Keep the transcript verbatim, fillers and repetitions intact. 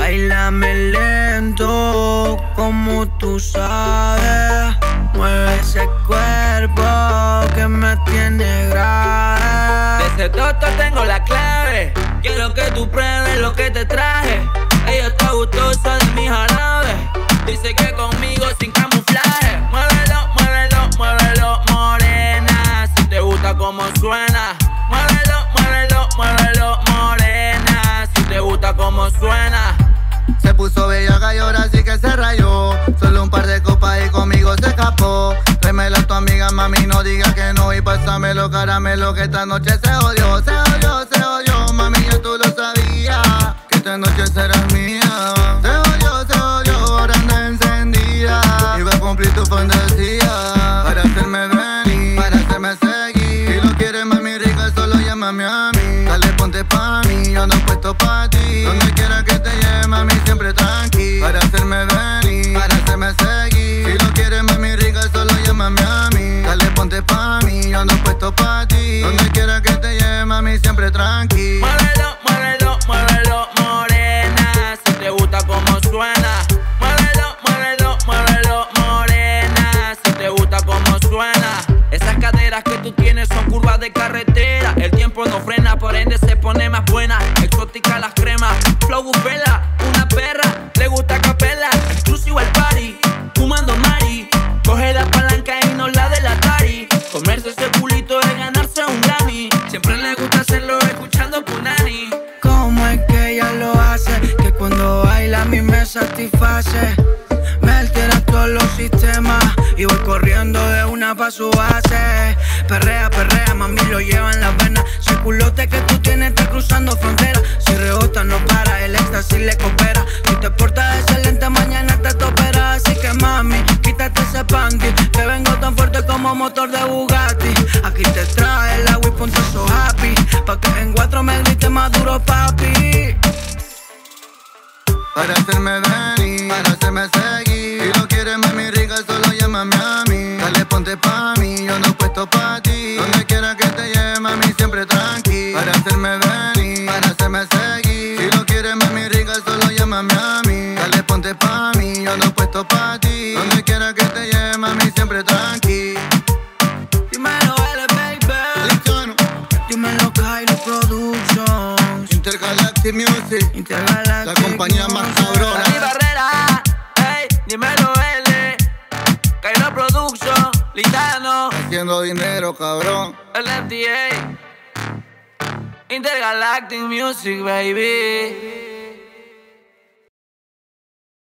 Báilame lento, como tú sabes. Mueve ese cuerpo que me tiene grave. De ese toto tengo la clave. Quiero que tú pruebes lo que te traje. Ella está gustosa de mi jarabe. Dice que conmigo sin camuflaje. Muévelo, muévelo, muévelo, morena. Si te gusta como suena. Muévelo, muévelo, muévelo, morena. Si te gusta como suena. Se puso bellaca y ahora sí que se rayó. Solo un par de copas y conmigo se escapó. Tráemela a tu amiga, mami, no digas que no. Y pásamelo, caramelo, que esta noche se odió. Se odió, se odió, mami, ya tú lo sabías. Que esta noche serás mía. Se odió, se odió, ahora anda encendida. Y va a cumplir tu fantasía. Para hacerme venir, para hacerme seguir. Si lo quieres, mami, rica, solo llámame a mí. Dale, ponte pa' mí, yo no he puesto pa' ti. Donde quiera que te lleve, mami, siempre tranqui. Para hacerme venir, para hacerme seguir. Si lo quieres, mami, rica, solo llámame a mí. Dale, ponte pa' mí, yo no he puesto pa' ti. Donde quiera que te lleve, mami, siempre tranqui. Muévelo, muévelo, muévelo, morena. Si te gusta como suena. Muévelo, muévelo, muévelo, morena. Si te gusta como suena. Esas caderas que tú tienes son curvas de carretera. El tiempo no frena, por ende se pone más buena. Exótica las cremas, flow bufela. Una perra, le gusta capela. Exclusivo al party, fumando mari. Coge la palanca y no la del Atari. Comerse ese culito es ganarse un Grammy. Siempre le gusta hacerlo escuchando Punani. ¿Cómo es que ella lo hace? Que cuando baila a mí me satisface. Me altera todos los sistemas y voy corriendo de una pa' su base. Perrea, perrea, mami, lo lleva en las venas. Si el culote que tú tienes está cruzando fronteras. Si rebota no para, el éxtasis le coopera. Si te portas excelente, mañana te topera. Así que mami, quítate ese panty, que vengo tan fuerte como motor de Bugatti. Aquí te trae el agua y ponte so happy, pa' que en cuatro me grite más duro, papi. Para hacerme venir, para hacerme seguir. Si lo quieres, mami, rica, solo llámame a mí. Dale, ponte pa' mí, yo no he puesto pa' ti. Donde quiera que te lleve, mami, siempre tranqui. Para hacerme venir, para hacerme seguir. Si lo quieres, mami, rica, solo llámame a mí. Dale, ponte pa' mí, yo no he puesto pa' ti. Donde quiera que te lleve, mami, siempre tranqui. Dímelo, L, baby. Lichano, Dímelo, Kylo Productions. Intergalactic Music, Intergalactic la compañía más cabrona. Dani Barrera, hey, dímelo L. Kylo Production, Litano, Haciendo dinero, cabrón. el F D A. Intergalactic Music, baby.